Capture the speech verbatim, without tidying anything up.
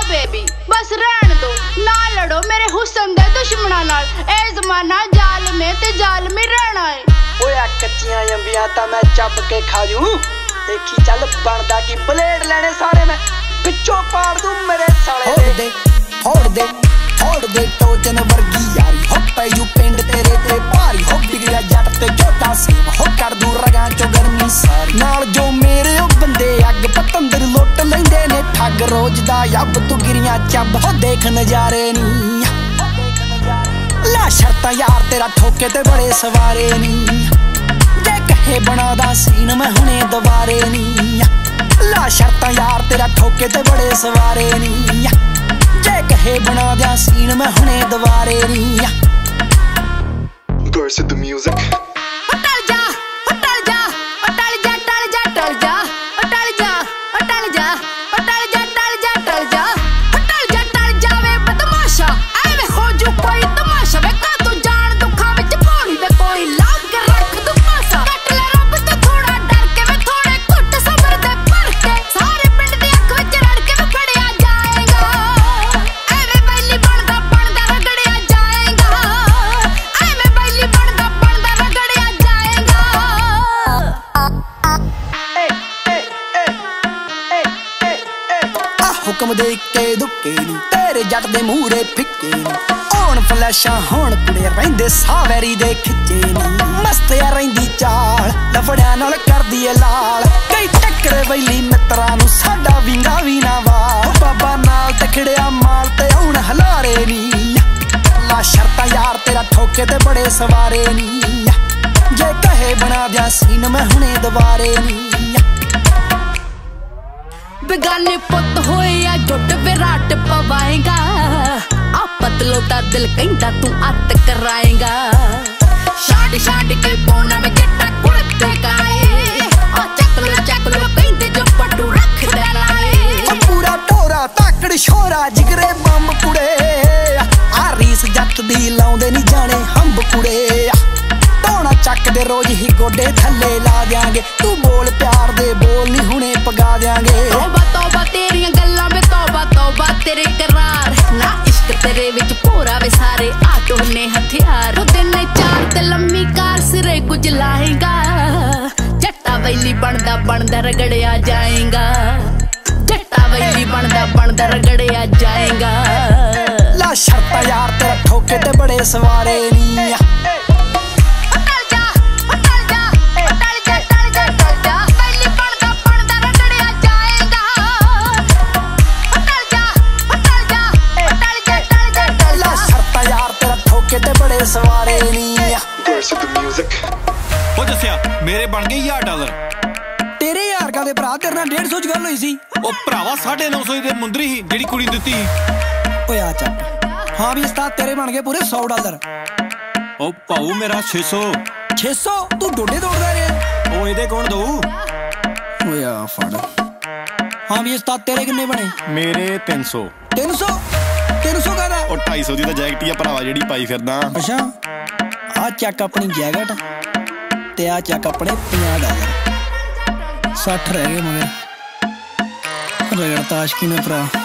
Baby बस रहन दो ना लड़ो मेरे हुस्न दे दुश्मनां नाल ए जमाना जालमे ते जालमी रहना है ओए कच्चियां अंबियां तां मैं चब के खा जूं देखी चल बनदा की ब्लेड लेने सारे मैं पिछों पाड़ दूं मेरे साले दे फोड़ दे फोड़ दे टोजन वर्गी यारी हो पैजू पिंड तेरे ते भारी हो बिगड़िया जट ते छोटा सेम हो कर दूं रगां चो गर्मी सारी नाल जो मेरे ओ बंदे अग पतंदर लुट लैंदे ने ठग रोज दा यब तू गिरियां चब हो देख नजारे नी ला शर्तां यार तेरा ठोके ते बड़े सवारे नी जे कहे बनादा सीन मैं हुणे दवारे नी ला शर्तां यार तेरा ठोके ते बड़े सवारे नी जे कहे बना दिया सीन मैं हुणे दवारे नी Burst the music टल जा टल जा टल जा टल जा टल जा टल जा टल जा टल जा टल जा टल जा टल जा टल जावे बदमाशा एवे हो जू कोई तमाशा वे का तू जान दुखा विच पौड़ी वे कोई लाग के रख दू पासा कट ले रब तो थोड़ा डर के वे थोड़े घुट सबर दे भर के सारे पिंड दी अख विच रड़ के वे फड़िया जाएगा एवे बैली बनदा बनदा रगड़िया जाएगा एवे बैली बनदा बनदा रगड़िया जाएगा ए ए ए ए ए ए आ हुक्म दे के दुक्के नी तेरे जट दे मूरे फिक्के नी होण फ्लैशां होण कुड़े रहिंदे सावैरी दे खिच्चे नी मस्त या रहिंदी चाल लफड़ियां नाल करदी ए लाल कई टक्करे बैली मित्रां नू साडा विंगा वी ना वाल बाबा नाल ते खिड़िया माल ते हुण हलारे नी ला शर्तां यार तेरा ठोके ते बड़े सवारे नी जे कहे बना दिया सीन मैं हुणे दवारे नी बेगाने पुत होए या जुट विराट पवाएगा आ पतलो दा दिल कहंदा तू अत कराएगा छाड़ छाड़ के पौना में जट्टा कुड़ते काए आ चक लो चक लो कहंदे जो पट्टू रख देनाए पूरा टोरा ताकड़ छोरा जिगरे बंब कुड़े आ रीस जट दी लाउंदे नी जाने हंब कुड़े टोना चक दे रोज ही गोडे थल्ले ला देंगे तू बोल प्यार दे बोल नी हुणे पगा देंगे तौबा तौबा तेरियां गल्लां वे तौबा तौबा तेरे करार ना इश्क तेरे विच पूरा वे सारे आटो ने हथियार ओ दिन चार ते लम्मी कार सिरे कुछ लाएगा जट्टा वैली बनदा बनदा रगड़िया जाएगा जट्टा वैली बनदा बनदा रगड़िया जाएगा ला शर्तां यार तेरा ठोके ते बड़े सवारे नी सवारे नी Burst the music ओ जस्सिया मेरे बन गए यार डॉलर तेरे यार का दे भरा तेरे नाल डेढ़ सौ च गल होई सी ओ भरावा साढ़े नौ सौ दे मुंदरी ही जेड़ी कुड़ी दित्ती ओए आ चक हां भी उस्ताद तेरे बन गए पूरे सौ डॉलर ओ पाऊ मेरा छे सौ छे सौ तू डोडे दौड़दा रे ओ इहदे कौन दऊ ओए आ फड़ हां भी उस्ताद तेरे किन्ने बने मेरे तीन सौ तीन सौ तीन सौ कहदा ओ ढाई सौ दी तां जैकेट ही भरावा जेड़ी पाई फिरदा अच्छा आ चक अपनी जैकेट ते आ चक अपने पचास डॉलर साठ रह गए मगर रगड़ता आशकी ने भरा।